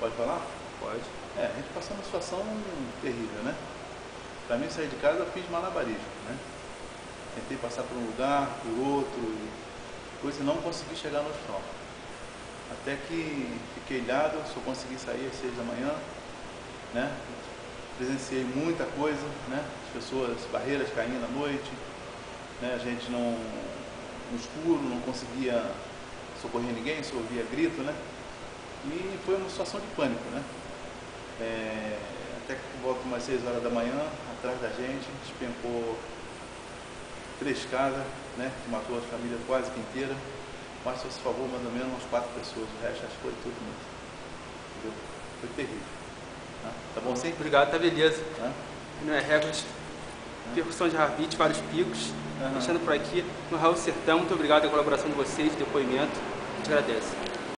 Pode falar? Pode. A gente passou uma situação terrível, né? Para mim sair de casa eu fiz malabarismo, né? Tentei passar por um lugar, por outro, e depois não consegui chegar no hospital. Até que fiquei ilhado, só consegui sair às 6 da manhã, né? Presenciei muita coisa, né? As pessoas, barreiras caindo à noite, né? A gente não, no escuro, não conseguia socorrer ninguém, só ouvia grito, né? E foi uma situação de pânico, né? Até que por volta umas 6 horas da manhã, atrás da gente, despencou 3 casas, né? Que matou a família quase que inteira. Mas só se salvou mais ou menos umas 4 pessoas, o resto acho que foi tudo muito. Entendeu? Foi terrível. Né? Tá bom sim? Obrigado, tá beleza. Né? Não é recorde, percussão de ravite, vários picos. Deixando por aqui, no Raul Sertão, muito obrigado pela colaboração de vocês, depoimento. A gente agradece.